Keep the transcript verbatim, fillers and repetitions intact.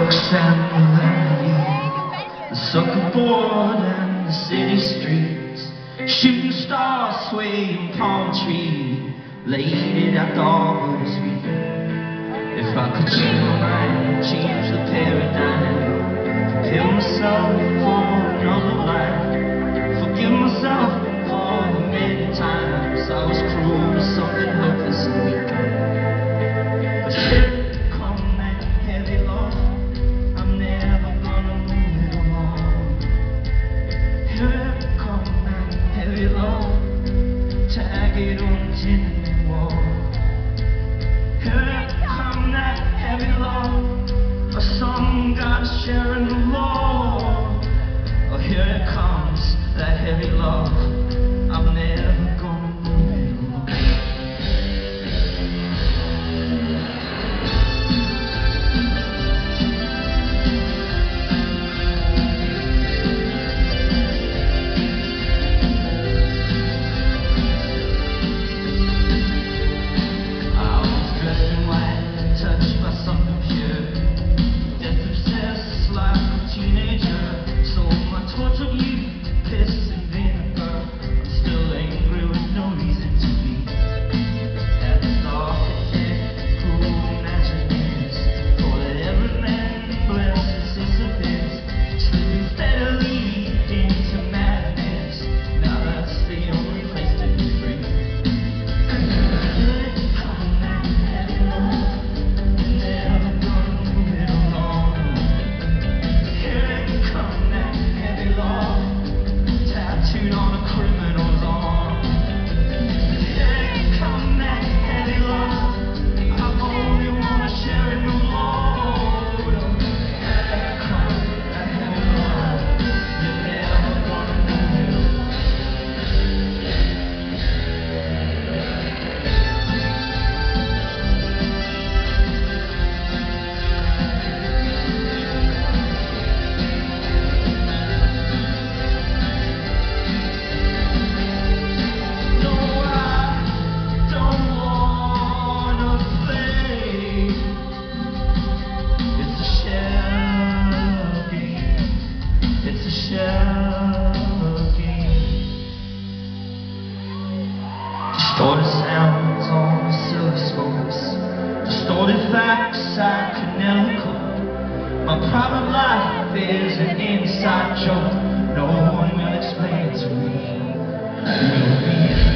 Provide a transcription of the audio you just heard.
books and the vanity, the sucker board and the city streets, shooting stars, swaying palm tree, laid it at Dogwood Street. If I could change my mind, change the paradigm, prepare myself for another life, forgive myself for the many times I was cruel to something hopeless and weak. But here come that heavy load, I'm never gonna move it alone. Here come that heavy load, tag it on the tin wall. Here come that heavy load, a song gotta share in the Lord. Oh, here it comes, that heavy love, I'm never gonna move it alone. I was dressed in white and touched by something pure, death obsessed like a teenager, so my tortured youth, piss and vinegar. I'm still angry with no reason to be. At the architect who imagines, for that every man blesses his abyss, slipping steadily into madness. Now that's the only place to be free. Here come that heavy load, never gonna move it alone. Here come that heavy load, tattooed on a criminal's arm. Here come that heavy load, I only wanna share in the load. Here comes that heavy load, you're never gonna move it alone. No, I don't wanna play. It's a shell game. It's a shell game. Distorted sounds on oscilloscopes, distorted facts I could never cope. My private life is an inside joke no one will explain to me. Will be